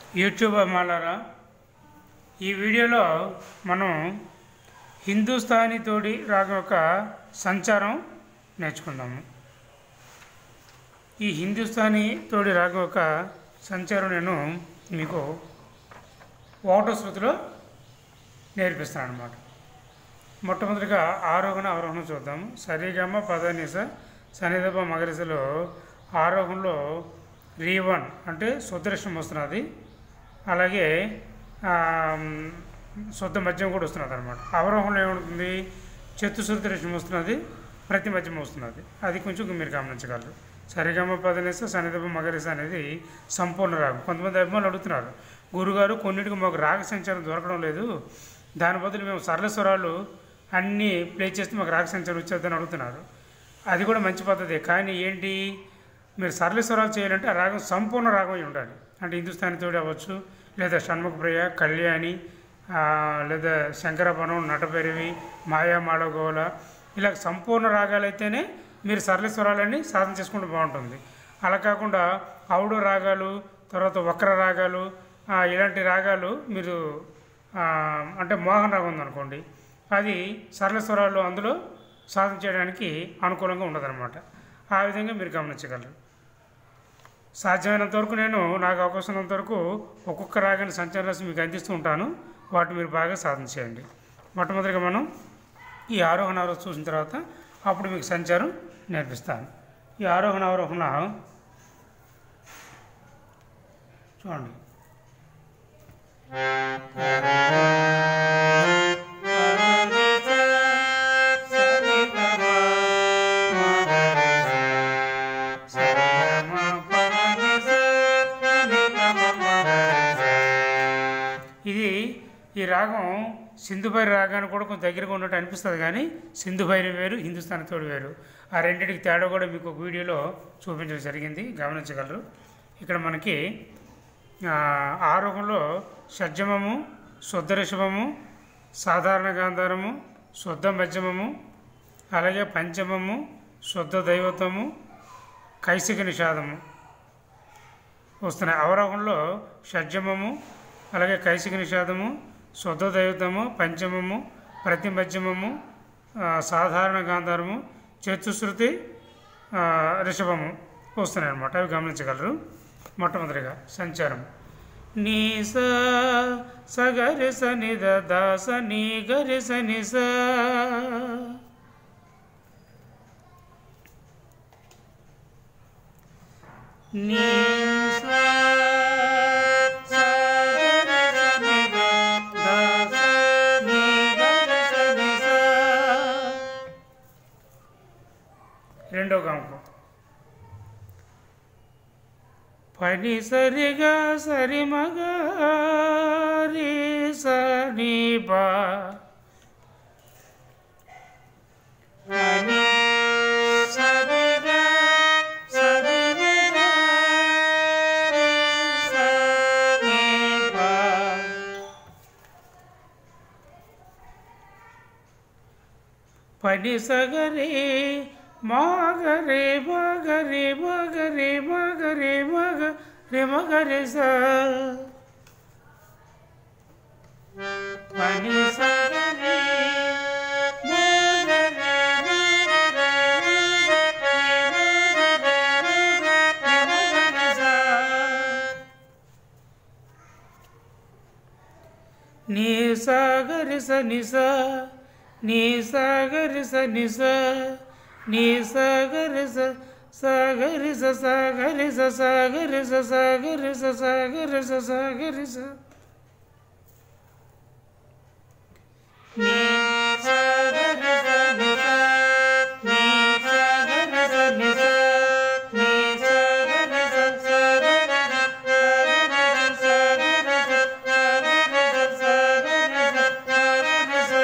YouTube అమ్మాలారా, ఈ వీడియోలో మనం హిందుస్థానీ తోడి రాగం యొక్క సంచారం నేర్చుకుందాము. ఈ హిందుస్థానీ తోడి రాగం యొక్క సంచారం నేను మీకు ఒకటో శృతిలో నేర్పిస్తాను అన్నమాట. మొట్టమొదటిగా ఆరోహణ అవరోహణ చూద్దాము. సరిగమ పదనిస సనిదప మగరిసలో ఆరోహణలో రీ1 అంటే శుద్ధరిషం వస్తున్నది, అలాగే శుద్ధ మధ్యం కూడా వస్తున్నది అనమాట. అవరోహణలో ఏముంటుంది, చతుశుద్ధ రిషం వస్తున్నది, ప్రతి మధ్యం వస్తున్నది. అది కొంచెం మీరు గమనించగలరు. సరిగమ పదనిస సనిదప మగరిస అనేది సంపూర్ణ రాగం. కొంతమంది అభిమానులు అడుగుతున్నారు, గురుగారు కొన్నిటికి మాకు రాగ సంచారం దొరకడం లేదు, దాని బదులు మేము సరళ స్వరాలు అన్నీ ప్లే చేస్తే మాకు రాగ సంచారం వచ్చేద్దని అడుగుతున్నారు. అది కూడా మంచి పద్ధతి. కానీ ఏంటి, మీరు సరళ స్వరాలు చేయాలంటే ఆ రాగం సంపూర్ణ రాగం అయి ఉండాలి. అంటే హిందుస్థానీ తోడి అవ్వచ్చు, లేదా షణ్ముఖప్రియ, కళ్యాణి, లేదా శంకరపనం, నటపెరివి, మాయా మాళగోళ, ఇలా సంపూర్ణ రాగాలు అయితేనే మీరు సరళ స్వరాలన్నీ సాధన చేసుకుంటే బాగుంటుంది. అలా కాకుండా ఔడు రాగాలు, తర్వాత వక్ర రాగాలు, ఇలాంటి రాగాలు మీరు అంటే మోహన రాగం ఉందనుకోండి, అది సరళ స్వరాలు అందులో సాధన చేయడానికి అనుకూలంగా ఉండదన్నమాట. ఆ విధంగా మీరు గమనించగలరు. సాధ్యమైనంత వరకు నేను నాకు అవకాశం ఉన్నంత వరకు ఒక్కొక్క రాగాన్ని సంచారం మీకు అందిస్తూ ఉంటాను. వాటిని మీరు బాగా సాధన చేయండి. మొట్టమొదటిగా మనం ఈ ఆరోహణ అవరోహణ చూసిన తర్వాత అప్పుడు మీకు సంచారం నేర్పిస్తాను. ఈ ఆరోహణ అవరోహణ చూడండి. ఇది ఈ రాగం సింధుభైరి రాగాన్ని కూడా కొంచెం దగ్గరగా ఉన్నట్టు అనిపిస్తుంది, కానీ సింధుభైరి వేరు, హిందుస్థానీ తోడి వేరు. ఆ రెండింటికి తేడా కూడా మీకు ఒక వీడియోలో చూపించడం జరిగింది, గమనించగలరు. ఇక్కడ మనకి ఆరోహంలో షడ్జమము, శుద్ధ రిషభము, సాధారణ గాంధారము, శుద్ధ మధ్యమము, అలాగే పంచమము, శుద్ధ దైవతము, కైసిక నిషాదము వస్తున్నాయి. అవరోహంలో షడ్జమము, అలాగే కైసిక నిషాదము, శుద్ధ దైవతము, పంచమము, ప్రతి మధ్యమము, సాధారణ గాంధారము, చతుశ్రుతి రిషభము వస్తున్నాయి అన్నమాట. అవి గమనించగలరు. మొట్టమొదటిగా సంచారం నీ స గరి స ని ద ద స ని గరి స ని స, నీ రెండో గమకం పని సరిగా సరి మగ రి స ని ప, పని సరిగా సరి మగ రి స ని ప, పని సగరి మగరి మగరి మగరి మగరి మగ రి మగరి స, పని సగరి నీ సాగరి స ని స, నీ సాగరి స ని స, నీ సాగరి స సాగరి స సాగరి స సాగరి స సాగరి స సాగరి స సాగరి స, నీ సాగరి స ని స, నీ సాగరి స ని స, నీ సాగరి స సాగరి స సాగరి స సాగరి స సాగరి స.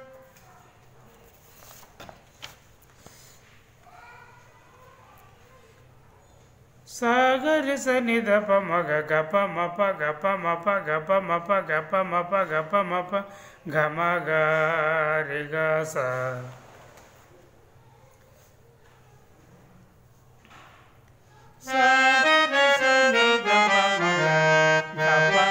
సాగరి స ని ద ప మ గ గ ప మ ప గ ప మ ప గ ప మ ప గ ప మ ప గ ప మ ప గ మ గ రి గ స, సాగరి స ని ద ప మ గ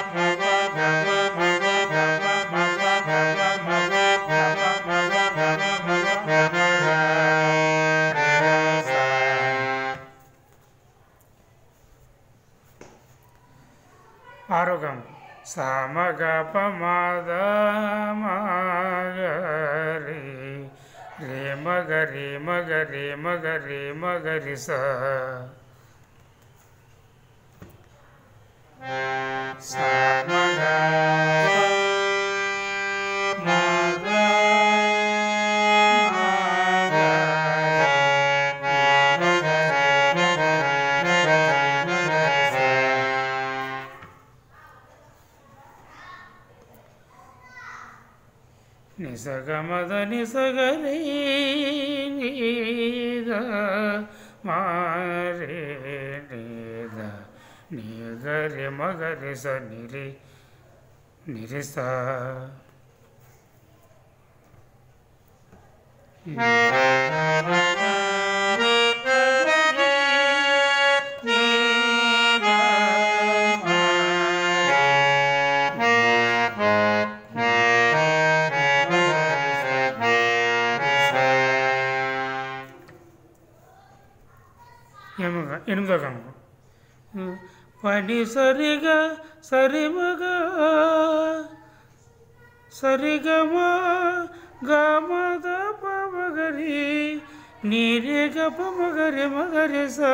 ఆరో గమకం సామగ పమాద మగరి రే మగరి మగరి మగరి మగరి స సామగ నిసగమద నిసగరి నీద మారే నీద నీగరి మగరి స నిరి నిరిస ఎనిమిదో గమకం పని సరిగా సరిమగ సరిగమ గమద పమగరి నీరే గప మగరి మగరి స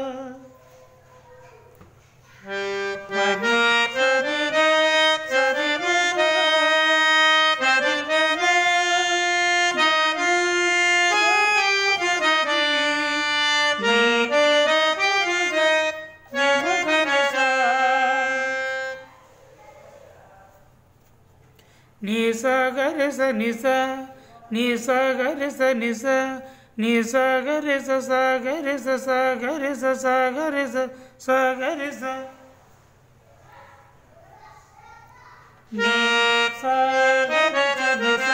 నిసగరి స నిస నిసగరి స నిస నిసగరి స సగరి స సగరి స సగరి స సగరి స నిసగరి స నిస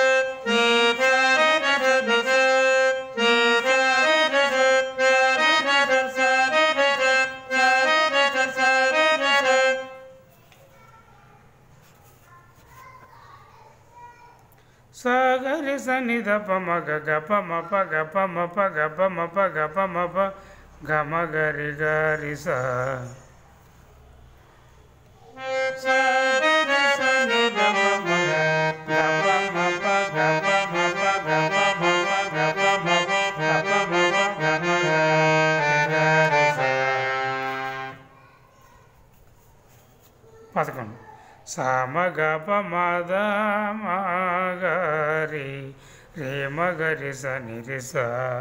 సగరి సని ద పమ గ పమ ప గ పమ ప గ పమ ప గ పమ ప గమ గరి గరి స సగరి సని ద పమ గ పమ ప గ పమ ప గ పమ ప గ పమ ప గ పమ ప గమ గరి స 11 సామగ పమద మగరి రే మగరి స నిరి స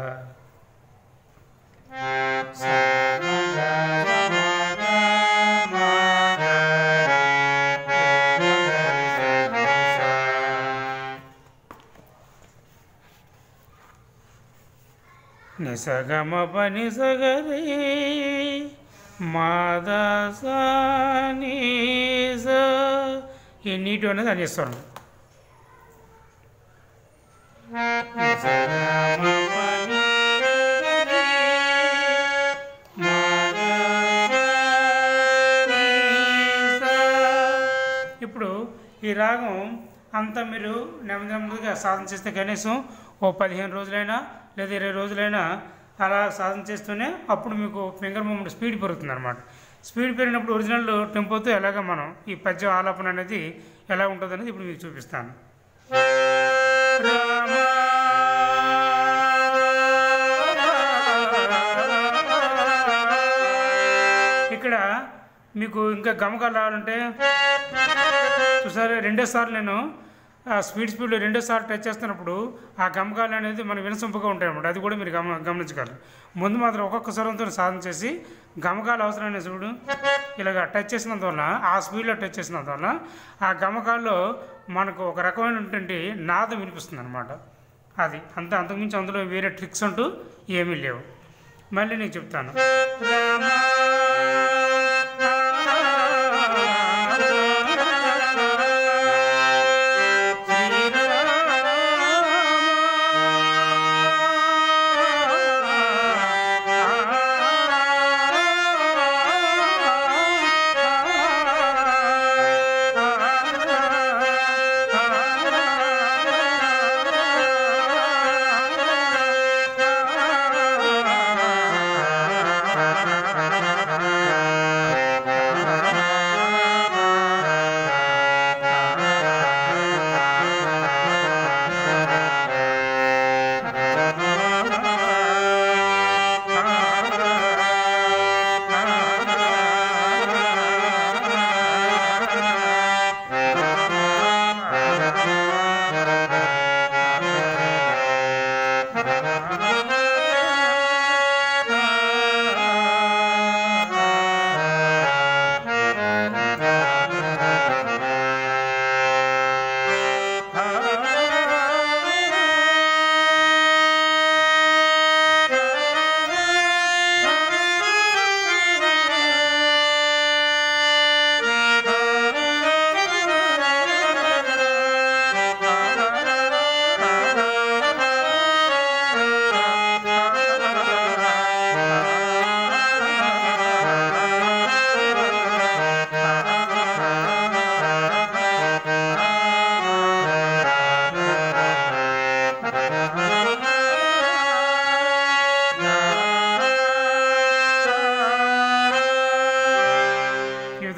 నిసగమ పని సగరి మాదసాని ఈ నీటి అనేది అనేస్తాను ఇప్పుడు ఈ రాగం అంతా మీరు నెమ్మదిగా సాధన చేస్తే కనీసం ఓ 15 రోజులైనా లేదా 20 రోజులైనా అలా సాధన చేస్తూనే అప్పుడు మీకు ఫింగర్ మూమెంట్ స్పీడ్ పెరుగుతుంది అనమాట. స్పీడ్ పెరిగినప్పుడు ఒరిజినల్ టెంపోతో ఎలాగ మనం ఈ పద్యం ఆలాపన అనేది ఎలా ఉంటుంది అనేది ఇప్పుడు మీకు చూపిస్తాను. ఇక్కడ మీకు ఇంకా గమకాలు రావాలంటే చూసారా, రెండోసార్లు నేను స్పీడ్లో రెండోసార్లు టచ్ చేస్తున్నప్పుడు ఆ గమకాలు అనేది మన వినసొంపుగా ఉంటాయి అన్నమాట. అది కూడా మీరు గమనించగలరు. ముందు మాత్రం ఒక్కొక్క స్వరంతో సాధన చేసి గమకాలు అవసరమైన చూడు ఇలాగ టచ్ చేసినందువల్ల ఆ స్పీడ్లో టచ్ చేసినందువల్ల ఆ గమకాల్లో మనకు ఒక రకమైనటువంటి నాదం వినిపిస్తుంది అనమాట. అది అంతకుమించి అందులో వేరే ట్రిక్స్ అంటూ ఏమీ లేవు. మళ్ళీ నేను చెప్తాను.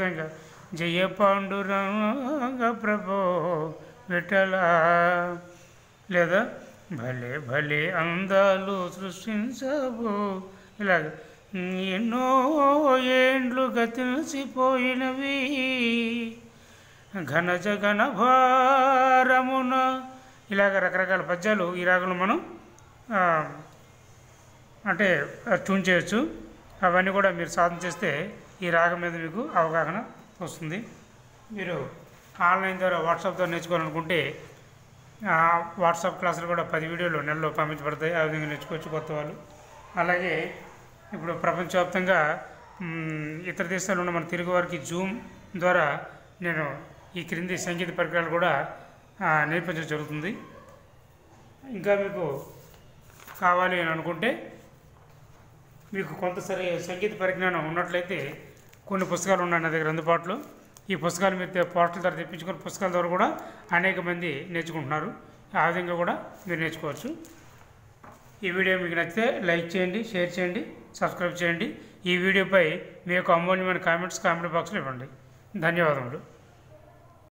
ఇంకా జయ పాండురంగ ప్రభో విఠల, లేదా భలే భలే అందాలు సృష్టించబో, ఇలాగ ఎన్నో ఏండ్లు గతించిపోయినవి ఘన జగన భారమున, ఇలాగ రకరకాల పద్యాలు ఈ రాగంలో మనం అంటే ట్యూన్ చేయొచ్చు. అవన్నీ కూడా మీరు సాధన చేస్తే ఈ రాగం మీద మీకు అవగాహన వస్తుంది. మీరు ఆన్లైన్ ద్వారా వాట్సాప్ ద్వారా నేర్చుకోవాలనుకుంటే వాట్సాప్ క్లాసులు కూడా 10 వీడియోలు నెలలో పంపించబడతాయి. ఆ విధంగా నేర్చుకోవచ్చు కొత్త వాళ్ళు. అలాగే ఇప్పుడు ప్రపంచవ్యాప్తంగా ఇతర దేశాల్లో ఉన్న మన తెలుగు వారికి జూమ్ ద్వారా నేను ఈ క్రింది సంగీత పరికరాలు కూడా నేర్పించడం జరుగుతుంది. ఇంకా మీకు కావాలి అని అనుకుంటే, మీకు కొంత సంగీత పరిజ్ఞానం ఉన్నట్లయితే కొన్ని పుస్తకాలు ఉన్నాయి నా దగ్గర అందుబాటులో. ఈ పుస్తకాలు మీరు పోర్టల్ ద్వారా తెప్పించుకొని పుస్తకాల ద్వారా కూడా అనేక మంది నేర్చుకుంటున్నారు. ఆ విధంగా కూడా మీరు నేర్చుకోవచ్చు. ఈ వీడియో మీకు నచ్చితే లైక్ చేయండి, షేర్ చేయండి, సబ్స్క్రైబ్ చేయండి. ఈ వీడియోపై మీ యొక్క అమూల్యమైన కామెంట్స్ కామెంట్ బాక్స్లో ఇవ్వండి. ధన్యవాదములు.